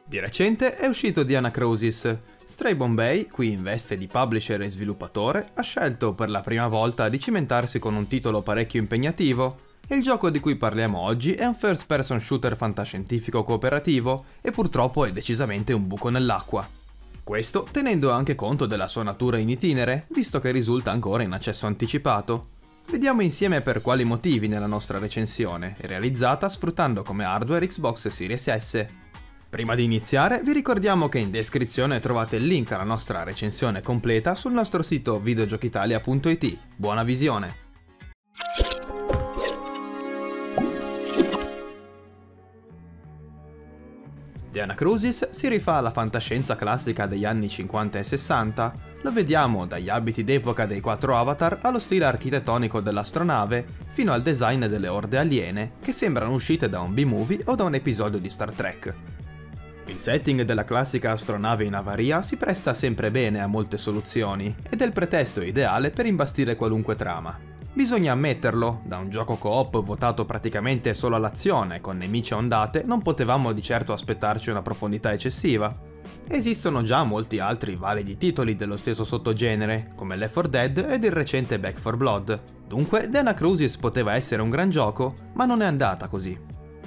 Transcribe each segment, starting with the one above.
Di recente è uscito The Anacrusis. Stray Bombay, qui in veste di publisher e sviluppatore, ha scelto per la prima volta di cimentarsi con un titolo parecchio impegnativo. Il gioco di cui parliamo oggi è un first person shooter fantascientifico cooperativo e purtroppo è decisamente un buco nell'acqua. Questo tenendo anche conto della sua natura in itinere, visto che risulta ancora in accesso anticipato. Vediamo insieme per quali motivi nella nostra recensione, realizzata sfruttando come hardware Xbox Series S. Prima di iniziare vi ricordiamo che in descrizione trovate il link alla nostra recensione completa sul nostro sito videogiochitalia.it. Buona visione! The Anacrusis si rifà alla fantascienza classica degli anni 50 e 60, lo vediamo dagli abiti d'epoca dei 4 avatar allo stile architettonico dell'astronave, fino al design delle orde aliene, che sembrano uscite da un B-movie o da un episodio di Star Trek. Il setting della classica astronave in avaria si presta sempre bene a molte soluzioni, ed è il pretesto ideale per imbastire qualunque trama. Bisogna ammetterlo, da un gioco co-op votato praticamente solo all'azione, con nemici a ondate, non potevamo di certo aspettarci una profondità eccessiva. Esistono già molti altri validi titoli dello stesso sottogenere, come Left 4 Dead ed il recente Back 4 Blood. Dunque, The Anacrusis poteva essere un gran gioco, ma non è andata così.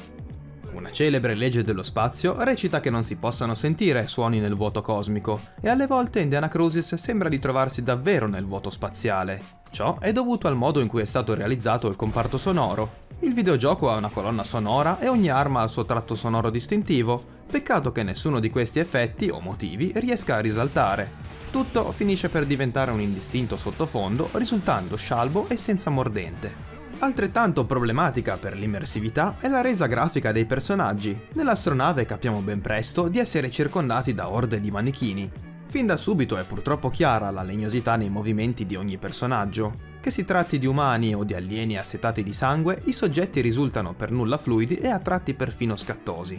Una celebre legge dello spazio recita che non si possano sentire suoni nel vuoto cosmico, e alle volte in The Anacrusis sembra di trovarsi davvero nel vuoto spaziale. Ciò è dovuto al modo in cui è stato realizzato il comparto sonoro. Il videogioco ha una colonna sonora e ogni arma ha il suo tratto sonoro distintivo, peccato che nessuno di questi effetti o motivi riesca a risaltare. Tutto finisce per diventare un indistinto sottofondo, risultando scialbo e senza mordente. Altrettanto problematica per l'immersività è la resa grafica dei personaggi. Nell'astronave capiamo ben presto di essere circondati da orde di manichini. Fin da subito è purtroppo chiara la legnosità nei movimenti di ogni personaggio. Che si tratti di umani o di alieni assetati di sangue, i soggetti risultano per nulla fluidi e a tratti perfino scattosi.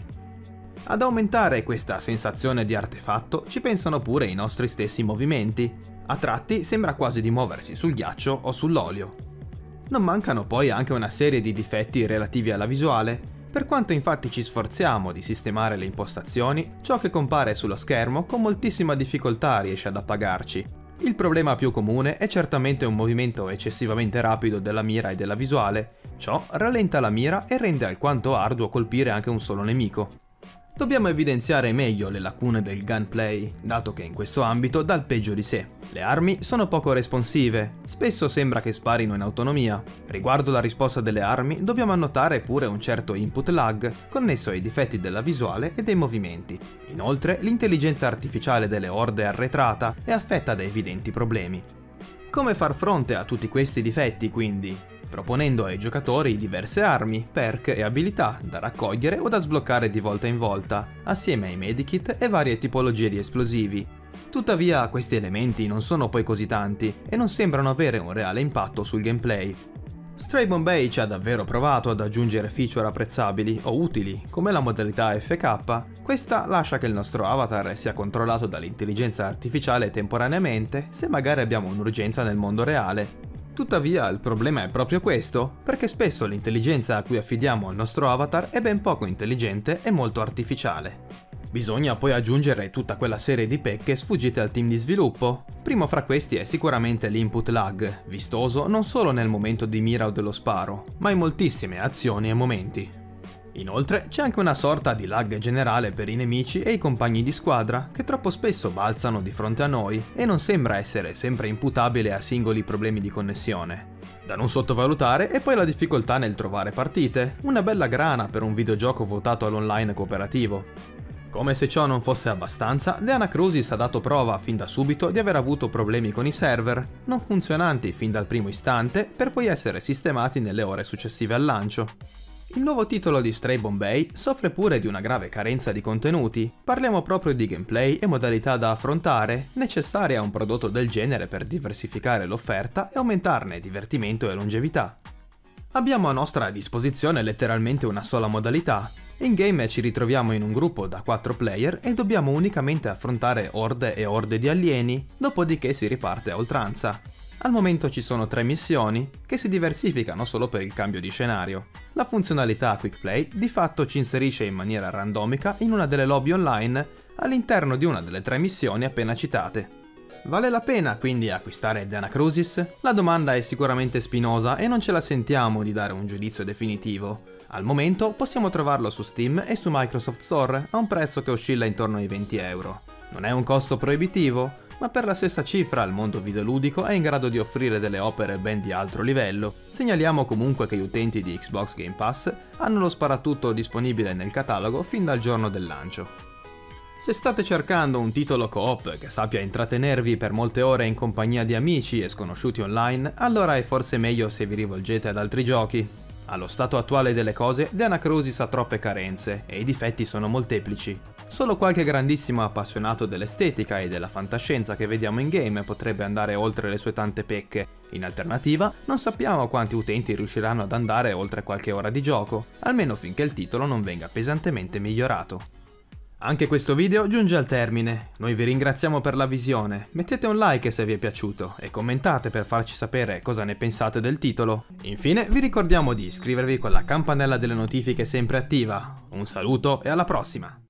Ad aumentare questa sensazione di artefatto ci pensano pure i nostri stessi movimenti. A tratti sembra quasi di muoversi sul ghiaccio o sull'olio. Non mancano poi anche una serie di difetti relativi alla visuale. Per quanto infatti ci sforziamo di sistemare le impostazioni, ciò che compare sullo schermo con moltissima difficoltà riesce ad appagarci. Il problema più comune è certamente un movimento eccessivamente rapido della mira e della visuale. Ciò rallenta la mira e rende alquanto arduo colpire anche un solo nemico. Dobbiamo evidenziare meglio le lacune del gunplay, dato che in questo ambito dà il peggio di sé. Le armi sono poco responsive, spesso sembra che sparino in autonomia. Riguardo la risposta delle armi, dobbiamo annotare pure un certo input lag, connesso ai difetti della visuale e dei movimenti. Inoltre, l'intelligenza artificiale delle orde è arretrata e affetta da evidenti problemi. Come far fronte a tutti questi difetti, quindi? Proponendo ai giocatori diverse armi, perk e abilità da raccogliere o da sbloccare di volta in volta, assieme ai medikit e varie tipologie di esplosivi. Tuttavia questi elementi non sono poi così tanti e non sembrano avere un reale impatto sul gameplay. Stray Bombay ci ha davvero provato ad aggiungere feature apprezzabili o utili, come la modalità FK. Questa lascia che il nostro avatar sia controllato dall'intelligenza artificiale temporaneamente, se magari abbiamo un'urgenza nel mondo reale. Tuttavia il problema è proprio questo, perché spesso l'intelligenza a cui affidiamo il nostro avatar è ben poco intelligente e molto artificiale. Bisogna poi aggiungere tutta quella serie di pecche sfuggite al team di sviluppo. Primo fra questi è sicuramente l'input lag, vistoso non solo nel momento di mira o dello sparo, ma in moltissime azioni e momenti. Inoltre c'è anche una sorta di lag generale per i nemici e i compagni di squadra, che troppo spesso balzano di fronte a noi e non sembra essere sempre imputabile a singoli problemi di connessione. Da non sottovalutare è poi la difficoltà nel trovare partite, una bella grana per un videogioco votato all'online cooperativo. Come se ciò non fosse abbastanza, The Anacrusis ha dato prova fin da subito di aver avuto problemi con i server, non funzionanti fin dal primo istante per poi essere sistemati nelle ore successive al lancio. Il nuovo titolo di Stray Bombay soffre pure di una grave carenza di contenuti. Parliamo proprio di gameplay e modalità da affrontare, necessarie a un prodotto del genere per diversificare l'offerta e aumentarne divertimento e longevità. Abbiamo a nostra disposizione letteralmente una sola modalità. In game ci ritroviamo in un gruppo da 4 player e dobbiamo unicamente affrontare orde e orde di alieni, dopodiché si riparte a oltranza. Al momento ci sono 3 missioni che si diversificano solo per il cambio di scenario. La funzionalità Quick Play di fatto ci inserisce in maniera randomica in una delle lobby online all'interno di una delle 3 missioni appena citate. Vale la pena quindi acquistare The Anacrusis? La domanda è sicuramente spinosa e non ce la sentiamo di dare un giudizio definitivo. Al momento possiamo trovarlo su Steam e su Microsoft Store a un prezzo che oscilla intorno ai 20 euro. Non è un costo proibitivo, ma per la stessa cifra il mondo videoludico è in grado di offrire delle opere ben di altro livello. Segnaliamo comunque che gli utenti di Xbox Game Pass hanno lo sparatutto disponibile nel catalogo fin dal giorno del lancio. Se state cercando un titolo co-op che sappia intrattenervi per molte ore in compagnia di amici e sconosciuti online, allora è forse meglio se vi rivolgete ad altri giochi. Allo stato attuale delle cose, The Anacrusis ha troppe carenze e i difetti sono molteplici. Solo qualche grandissimo appassionato dell'estetica e della fantascienza che vediamo in game potrebbe andare oltre le sue tante pecche. In alternativa, non sappiamo quanti utenti riusciranno ad andare oltre qualche ora di gioco, almeno finché il titolo non venga pesantemente migliorato. Anche questo video giunge al termine, noi vi ringraziamo per la visione, mettete un like se vi è piaciuto e commentate per farci sapere cosa ne pensate del titolo. Infine vi ricordiamo di iscrivervi con la campanella delle notifiche sempre attiva. Un saluto e alla prossima!